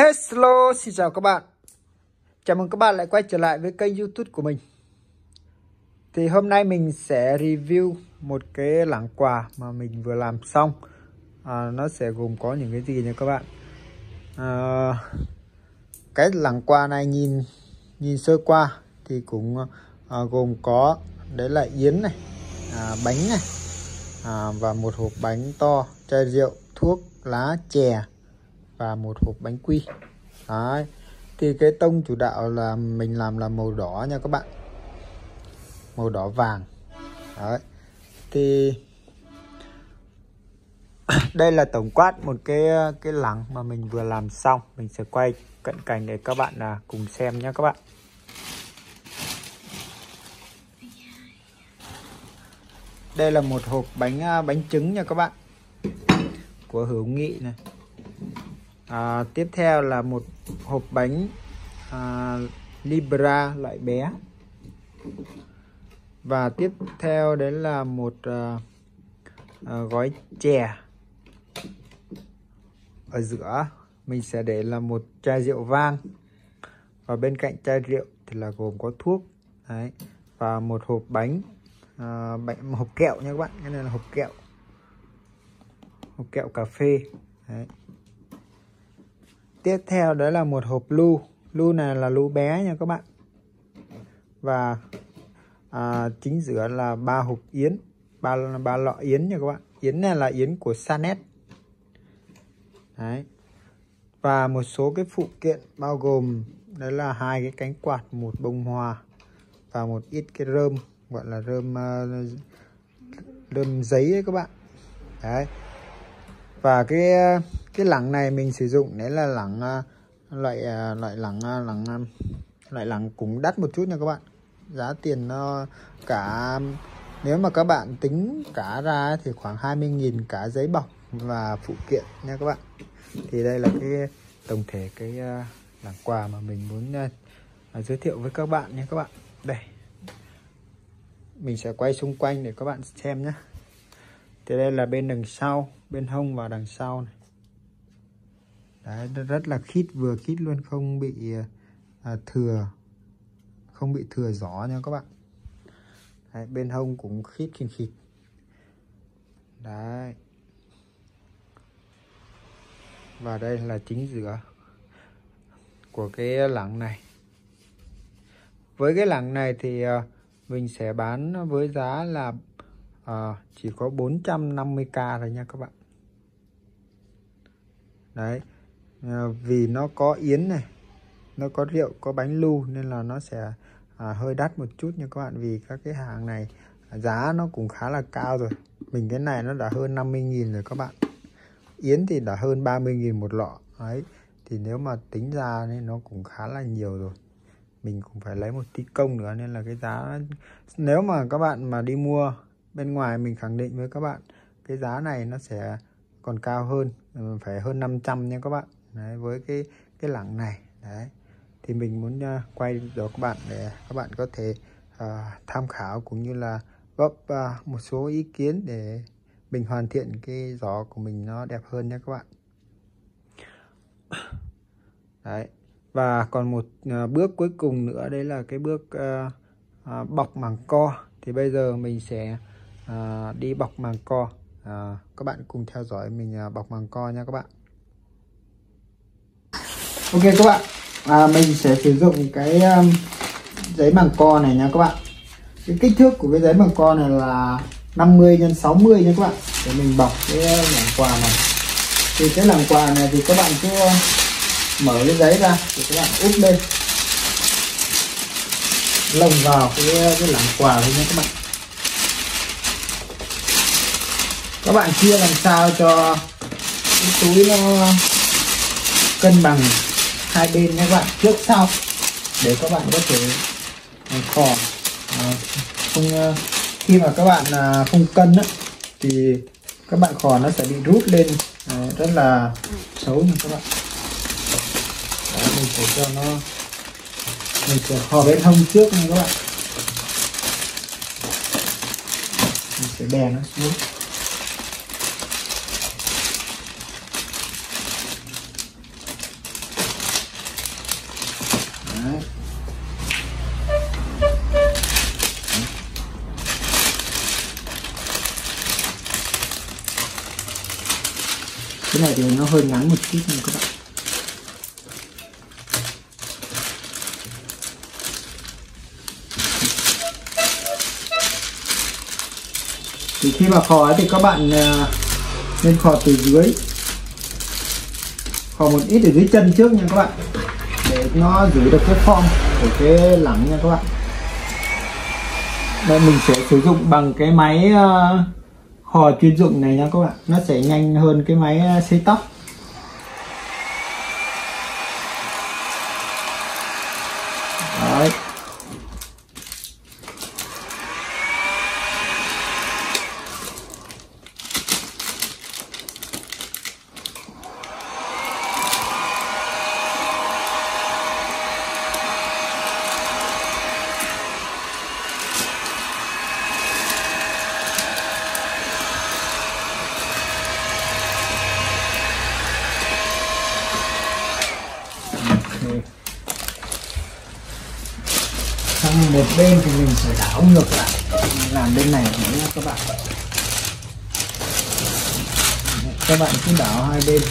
Hello, xin chào các bạn. Chào mừng các bạn lại quay trở lại với kênh YouTube của mình. Thì hôm nay mình sẽ review một cái lẵng quà mà mình vừa làm xong. Nó sẽ gồm có những cái gì nha các bạn. Cái lẵng quà này nhìn sơ qua thì cũng gồm có đấy là yến này, bánh này, và một hộp bánh to, chai rượu, thuốc, lá, chè và một hộp bánh quy. Đấy. Thì cái tông chủ đạo là mình làm là màu đỏ nha các bạn, màu đỏ vàng. Đấy. Thì đây là tổng quát một cái lẵng mà mình vừa làm xong. Mình sẽ quay cận cảnh để các bạn cùng xem nhé các bạn. Đây là một hộp bánh trứng nha các bạn, của Hữu Nghị này. Tiếp theo là một hộp bánh Libra loại bé. Và tiếp theo đấy là một gói chè. Ở giữa mình sẽ để là một chai rượu vang. Và bên cạnh chai rượu thì là gồm có thuốc. Đấy. Và một hộp bánh, hộp kẹo nha các bạn. Cái này là hộp kẹo cà phê. Đấy. Tiếp theo đó là một hộp lu. Lu này là lu bé nha các bạn. Và chính giữa là 3 hộp yến, ba lọ yến nha các bạn. Yến này là yến của Sanet. Đấy. Và một số cái phụ kiện bao gồm đấy là 2 cái cánh quạt, một bông hoa và một ít cái rơm, gọi là rơm giấy ấy các bạn. Đấy. Và cái lẵng này mình sử dụng đấy là lẵng loại lẵng cũng đắt một chút nha các bạn. Giá tiền nó cả, nếu mà các bạn tính cả ra thì khoảng 20.000 cả giấy bọc và phụ kiện nha các bạn. Thì đây là cái tổng thể cái lẵng quà mà mình muốn giới thiệu với các bạn nha các bạn. Đây, mình sẽ quay xung quanh để các bạn xem nhé. Thì đây là bên đằng sau, bên hông và đằng sau này. Đấy, rất là khít, vừa khít luôn, không bị thừa gió nha các bạn. Đấy, bên hông cũng khít khít. Đấy. Và đây là chính giữa của cái lẵng này. Với cái lẵng này thì mình sẽ bán với giá là chỉ có 450k thôi nha các bạn. Đấy. Vì nó có yến này, nó có rượu, có bánh lu nên là nó sẽ hơi đắt một chút nha các bạn. Vì các cái hàng này giá nó cũng khá là cao rồi. Mình cái này nó đã hơn 50.000 rồi các bạn. Yến thì đã hơn 30.000 một lọ. Đấy. Thì nếu mà tính ra nên nó cũng khá là nhiều rồi. Mình cũng phải lấy một tí công nữa nên là cái giá, nếu mà các bạn mà đi mua bên ngoài, mình khẳng định với các bạn cái giá này nó sẽ còn cao hơn, phải hơn 500 nha các bạn. Đấy, với cái lẵng này. Đấy. Thì mình muốn quay cho các bạn để các bạn có thể tham khảo cũng như là góp một số ý kiến để mình hoàn thiện cái giỏ của mình nó đẹp hơn nha các bạn. Đấy. Và còn một bước cuối cùng nữa, đấy là cái bước bọc màng co. Thì bây giờ mình sẽ đi bọc màng co. Các bạn cùng theo dõi mình bọc màng co nha các bạn. Ok các bạn, mình sẽ sử dụng cái giấy màng co này nha các bạn. Cái kích thước của cái giấy màng co này là 50 x 60 nha các bạn, để mình bọc cái lẵng quà này. Thì cái lẵng quà này thì các bạn cứ mở cái giấy ra thì các bạn úp lên, lồng vào cái lẵng quà thôi nha các bạn. Các bạn chia làm sao cho cái túi nó cân bằng hai bên nha các bạn, trước sau, để các bạn có thể khò không, khi mà các bạn không cân á, thì các bạn khò nó sẽ bị rút lên rất là xấu nha các bạn. Đấy, mình sẽ cho nó, mình sẽ khò bên hông trước nha các bạn. Mình sẽ đè nó xuống. Đấy. Cái này thì nó hơi ngắn một chút nha các bạn. Thì khi mà khò thì các bạn nên khò từ dưới, khò một ít ở dưới chân trước nha các bạn, để nó giữ được cái form của cái lẳng nha các bạn. Đây mình sẽ sử dụng bằng cái máy khò chuyên dụng này nha các bạn, nó sẽ nhanh hơn cái máy sấy tóc. Đấy. Sang một bên thì mình phải đảo ngược lại, làm bên này nữa nha các bạn. Các bạn cứ đảo hai bên.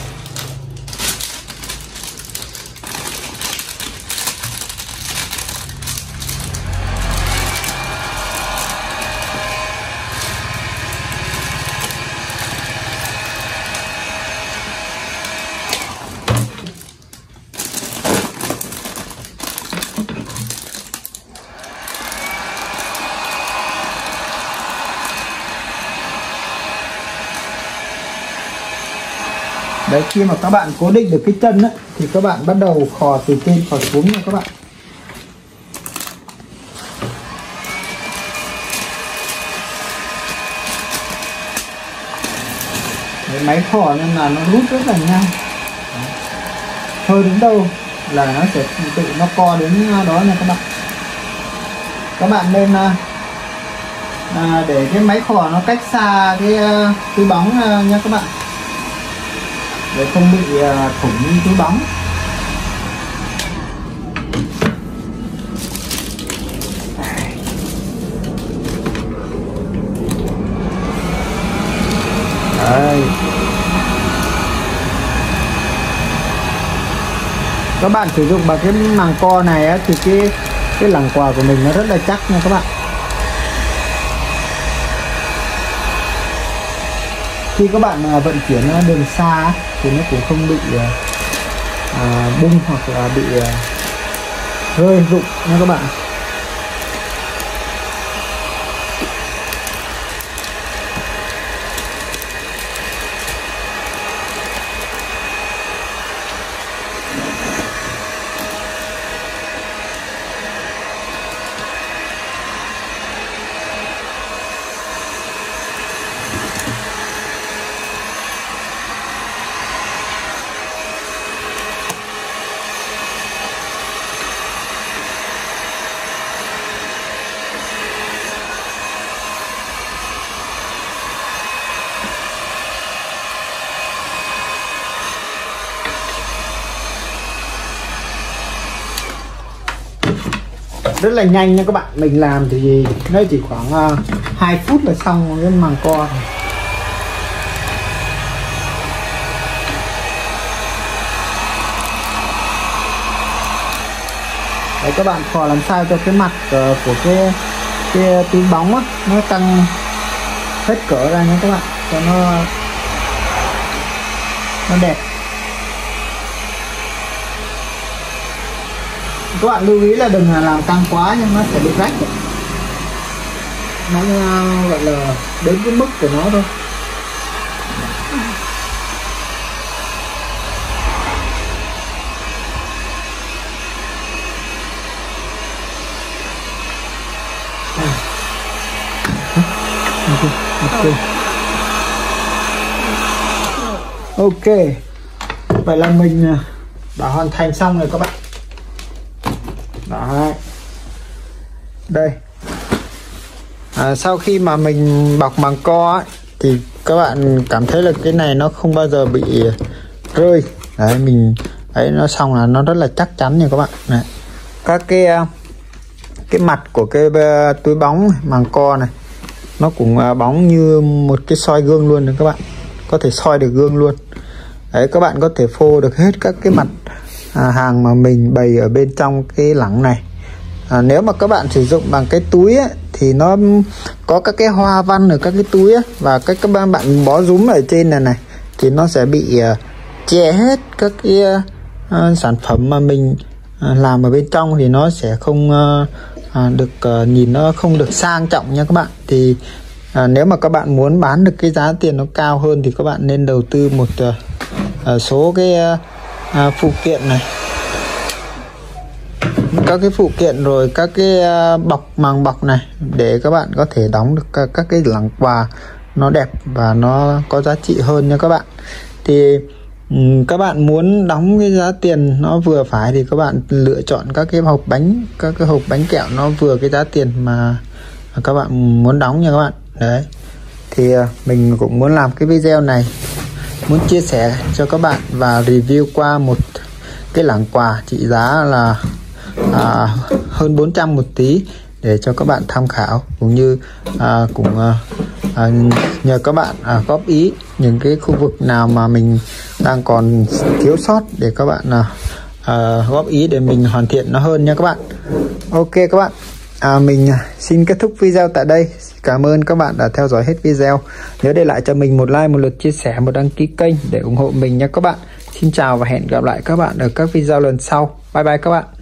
Đấy, khi mà các bạn cố định được cái chân ấy, thì các bạn bắt đầu khò từ trên khò xuống nha các bạn. Đấy, máy khò nên là nó rút rất là nhanh. Hơi đến đâu là nó sẽ tự nó co đến đó nha các bạn. Các bạn nên để cái máy khò nó cách xa cái túi bóng nha các bạn, để không bị thủng túi bóng. Đây. Các bạn sử dụng bằng cái màng co này á, thì cái lẳng quà của mình nó rất là chắc nha các bạn. Khi các bạn vận chuyển đường xa thì nó cũng không bị bung hoặc là bị rơi rụng nha các bạn. Rất là nhanh nha các bạn, mình làm thì nó chỉ khoảng 2 phút là xong cái màng co. Đấy, các bạn khò làm sao cho cái mặt của cái túi bóng á, nó tăng hết cỡ ra nha các bạn, cho nó đẹp. Các bạn lưu ý là đừng làm căng quá nhưng nó sẽ bị rách. Nó gọi là đến cái mức của nó thôi. Ok, vậy là mình đã hoàn thành xong rồi các bạn. Đấy. Đây, sau khi mà mình bọc màng co ấy, thì các bạn cảm thấy là cái này nó không bao giờ bị rơi. Đấy, mình ấy nó xong là nó rất là chắc chắn nha các bạn. Này, các cái mặt của cái túi bóng màng co này nó cũng bóng như một cái soi gương luôn đấy các bạn, có thể soi được gương luôn đấy. Các bạn có thể phô được hết các cái mặt hàng mà mình bày ở bên trong cái lẳng này. Nếu mà các bạn sử dụng bằng cái túi ấy, thì nó có các cái hoa văn ở các cái túi ấy, và các bạn bó rúm ở trên này thì nó sẽ bị che hết các cái sản phẩm mà mình làm ở bên trong, thì nó sẽ không được nhìn nó không được sang trọng nha các bạn. Thì nếu mà các bạn muốn bán được cái giá tiền nó cao hơn thì các bạn nên đầu tư một số cái phụ kiện này, các cái phụ kiện rồi các cái màng bọc này, để các bạn có thể đóng được các cái lẵng quà nó đẹp và nó có giá trị hơn nha các bạn. Thì các bạn muốn đóng cái giá tiền nó vừa phải thì các bạn lựa chọn các cái hộp bánh, các cái hộp bánh kẹo nó vừa cái giá tiền mà các bạn muốn đóng nha các bạn. Đấy, thì mình cũng muốn làm cái video này, muốn chia sẻ cho các bạn và review qua một cái lẵng quà trị giá là hơn 400 một tí, để cho các bạn tham khảo, cũng như nhờ các bạn góp ý những cái khu vực nào mà mình đang còn thiếu sót để các bạn góp ý để mình hoàn thiện nó hơn nha các bạn. Ok các bạn, mình xin kết thúc video tại đây. Cảm ơn các bạn đã theo dõi hết video. Nhớ để lại cho mình một like, một lượt chia sẻ, một đăng ký kênh để ủng hộ mình nha các bạn. Xin chào và hẹn gặp lại các bạn ở các video lần sau. Bye bye các bạn.